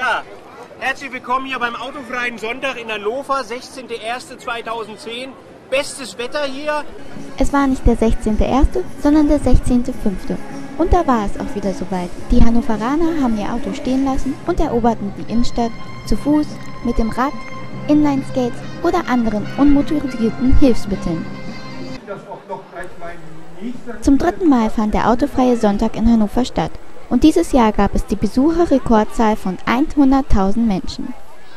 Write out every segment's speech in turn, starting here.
Ja, herzlich willkommen hier beim Autofreien Sonntag in Hannover, 16.01.2010. Bestes Wetter hier. Es war nicht der 16.01., sondern der 16.05. Und da war es auch wieder soweit. Die Hannoveraner haben ihr Auto stehen lassen und eroberten die Innenstadt zu Fuß, mit dem Rad, Inlineskates oder anderen unmotorisierten Hilfsmitteln. Zum 3. Mal fand der autofreie Sonntag in Hannover statt. Und dieses Jahr gab es die Besucherrekordzahl von 100.000 Menschen.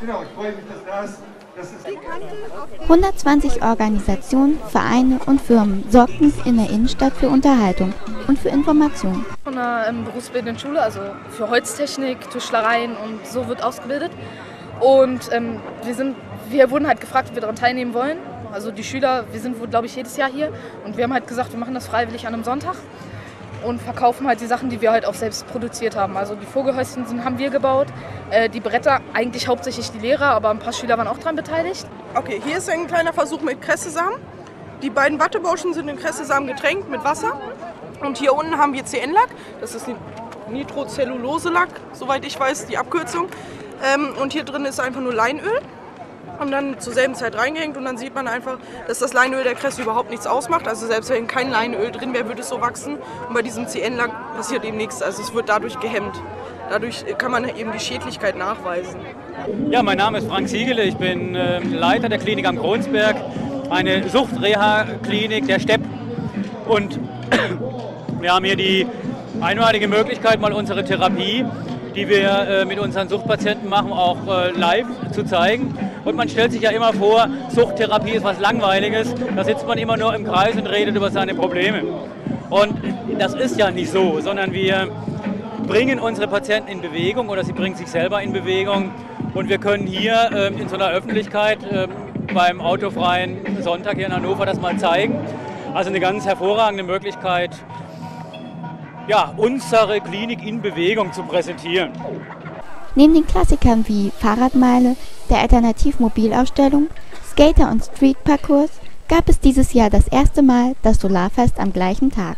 120 Organisationen, Vereine und Firmen sorgten in der Innenstadt für Unterhaltung und für Information. Von einer berufsbildenden Schule, also für Holztechnik, Tischlereien und so wird ausgebildet. Und wir wurden halt gefragt, ob wir daran teilnehmen wollen. Also die Schüler, wir sind wohl, glaube ich, jedes Jahr hier. Und wir haben halt gesagt, wir machen das freiwillig an einem Sonntag. Und verkaufen halt die Sachen, die wir halt auch selbst produziert haben. Also die Vogelhäuschen haben wir gebaut, die Bretter eigentlich hauptsächlich die Lehrer, aber ein paar Schüler waren auch daran beteiligt. Okay, hier ist ein kleiner Versuch mit Kressesamen. Die beiden Wattebauschen sind in Kressesamen getränkt mit Wasser. Und hier unten haben wir CN-Lack, das ist Nitrocellulose-Lack, soweit ich weiß, die Abkürzung. Und hier drin ist einfach nur Leinöl. Haben dann zur selben Zeit reingehängt und dann sieht man einfach, dass das Leinöl der Kresse überhaupt nichts ausmacht. Also selbst wenn kein Leinöl drin wäre, würde es so wachsen. Und bei diesem CN-Lack passiert eben nichts. Also es wird dadurch gehemmt. Dadurch kann man eben die Schädlichkeit nachweisen. Ja, mein Name ist Frank Siegele. Ich bin Leiter der Klinik am Kronsberg, eine Suchtreha-Klinik der Stepp. Und wir haben hier die einmalige Möglichkeit, mal unsere Therapie, die wir mit unseren Suchtpatienten machen, auch live zu zeigen. Und man stellt sich ja immer vor, Suchttherapie ist was Langweiliges, da sitzt man immer nur im Kreis und redet über seine Probleme. Und das ist ja nicht so, sondern wir bringen unsere Patienten in Bewegung oder sie bringen sich selber in Bewegung. Und wir können hier in so einer Öffentlichkeit beim autofreien Sonntag hier in Hannover das mal zeigen. Also eine ganz hervorragende Möglichkeit, ja, unsere Klinik in Bewegung zu präsentieren. Neben den Klassikern wie Fahrradmeile, der Alternativmobilausstellung, Skater- und Streetparcours gab es dieses Jahr das erste Mal das Solarfest am gleichen Tag.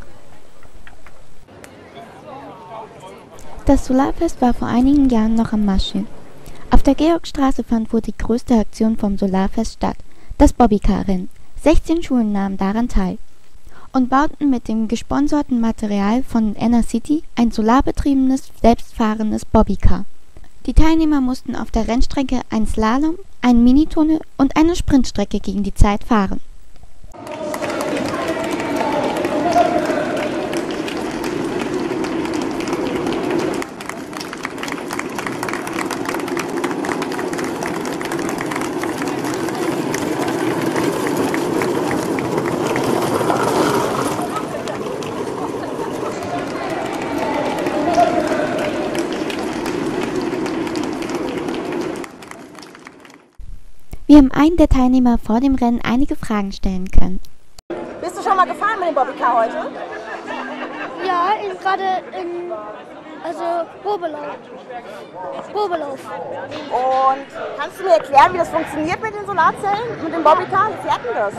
Das Solarfest war vor einigen Jahren noch am Maschsee. Auf der Georgstraße fand wohl die größte Aktion vom Solarfest statt, das Bobbycar-Rennen. 16 Schulen nahmen daran teil und bauten mit dem gesponserten Material von Enercity ein solarbetriebenes, selbstfahrendes Bobbycar. Die Teilnehmer mussten auf der Rennstrecke ein Slalom, einen Minitunnel und eine Sprintstrecke gegen die Zeit fahren. Wir haben einen der Teilnehmer vor dem Rennen einige Fragen stellen können. Bist du schon mal gefahren mit dem Bobbycar heute? Ja, gerade im Probelauf. Und kannst du mir erklären, wie das funktioniert mit den Solarzellen, mit dem Bobbycar? Wie fährt denn das?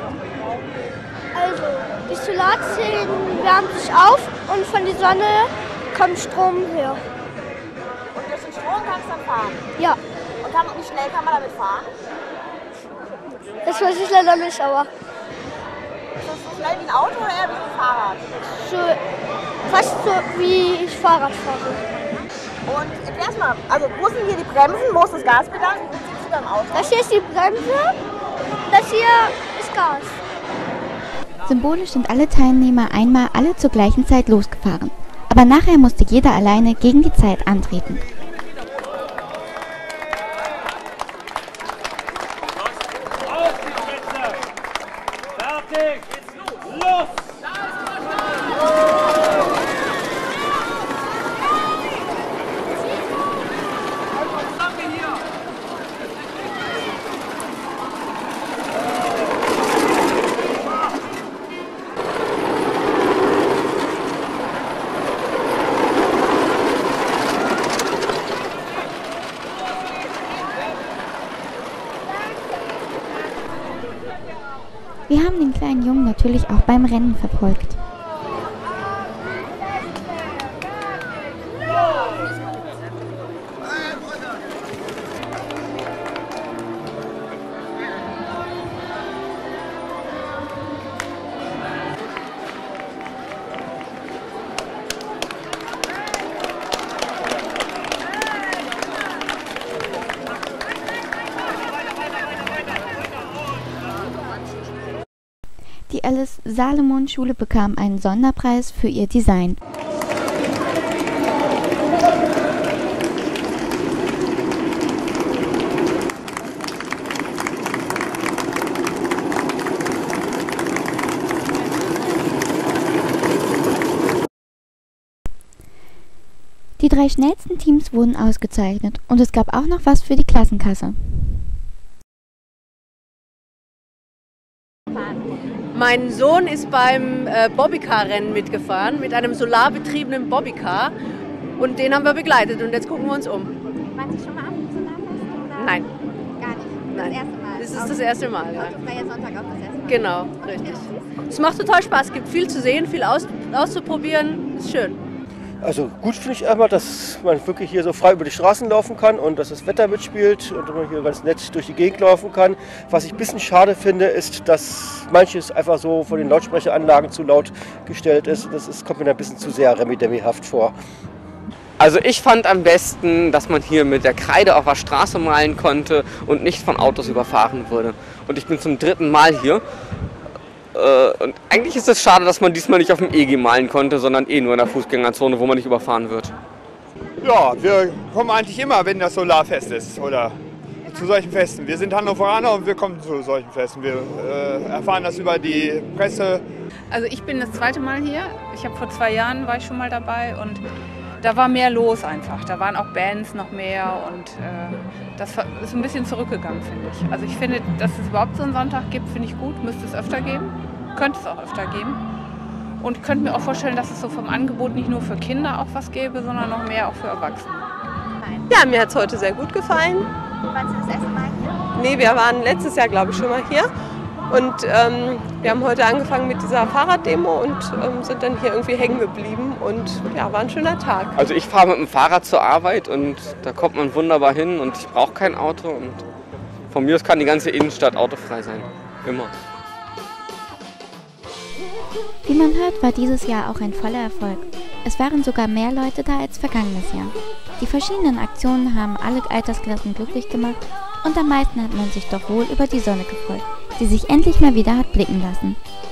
Also, die Solarzellen wärmen sich auf und von der Sonne kommt Strom her. Und durch den Strom kannst du dann fahren? Ja. Und wie schnell kann man damit fahren? Das weiß ich leider nicht, aber... Ist das so schnell wie ein Auto oder eher wie ein Fahrrad? Fast so wie ich Fahrrad fahre. Und erklär's mal, also wo sind hier die Bremsen, wo ist das Gaspedal, wie sitzt du beim Auto? Das hier ist die Bremse, das hier ist Gas. Symbolisch sind alle Teilnehmer einmal alle zur gleichen Zeit losgefahren. Aber nachher musste jeder alleine gegen die Zeit antreten. Wir haben den kleinen Jungen natürlich auch beim Rennen verfolgt. Alice-Salomon-Schule bekam einen Sonderpreis für ihr Design. Die 3 schnellsten Teams wurden ausgezeichnet und es gab auch noch was für die Klassenkasse. Mein Sohn ist beim Bobbycar-Rennen mitgefahren, mit einem solarbetriebenen Bobbycar. Und den haben wir begleitet und jetzt gucken wir uns um. Waren Sie schon mal auf dem Solarfest? Nein. Gar nicht? Nein. Das erste Mal? Das ist das erste Mal, ja. Autofreier Sonntag auch das erste Mal? Genau, richtig. Es macht total Spaß, es gibt viel zu sehen, viel auszuprobieren, ist schön. Also gut finde ich einmal, dass man wirklich hier so frei über die Straßen laufen kann und dass das Wetter mitspielt und man hier ganz nett durch die Gegend laufen kann. Was ich ein bisschen schade finde, ist, dass manches einfach so von den Lautsprecheranlagen zu laut gestellt ist. Kommt mir ein bisschen zu sehr Remi-Demi-haft vor. Also ich fand am besten, dass man hier mit der Kreide auf der Straße malen konnte und nicht von Autos überfahren wurde. Und ich bin zum 3. Mal hier. Und eigentlich ist es schade, dass man diesmal nicht auf dem EG malen konnte, sondern nur in der Fußgängerzone, wo man nicht überfahren wird. Ja, wir kommen eigentlich immer, wenn das Solarfest ist oder zu solchen Festen. Wir sind Hannoveraner und wir kommen zu solchen Festen. Wir erfahren das über die Presse. Also ich bin das 2. Mal hier. Ich habe vor 2 Jahren war ich schon mal dabei und da war mehr los einfach. Da waren auch Bands noch mehr und das ist ein bisschen zurückgegangen, finde ich. Also ich finde, dass es überhaupt so einen Sonntag gibt, finde ich gut. Müsste es öfter geben. Könnte es auch öfter geben. Und könnte mir auch vorstellen, dass es so vom Angebot nicht nur für Kinder auch was gäbe, sondern noch mehr auch für Erwachsene. Ja, mir hat es heute sehr gut gefallen. Waren Sie das erste Mal hier? Nee, wir waren letztes Jahr, glaube ich, schon mal hier. Und wir haben heute angefangen mit dieser Fahrraddemo und sind dann hier irgendwie hängen geblieben. Und ja, war ein schöner Tag. Also ich fahre mit dem Fahrrad zur Arbeit und da kommt man wunderbar hin und ich brauche kein Auto. Und von mir aus kann die ganze Innenstadt autofrei sein. Immer. Wie man hört, war dieses Jahr auch ein voller Erfolg. Es waren sogar mehr Leute da als vergangenes Jahr. Die verschiedenen Aktionen haben alle Altersklassen glücklich gemacht und am meisten hat man sich doch wohl über die Sonne gefreut, die sich endlich mal wieder hat blicken lassen.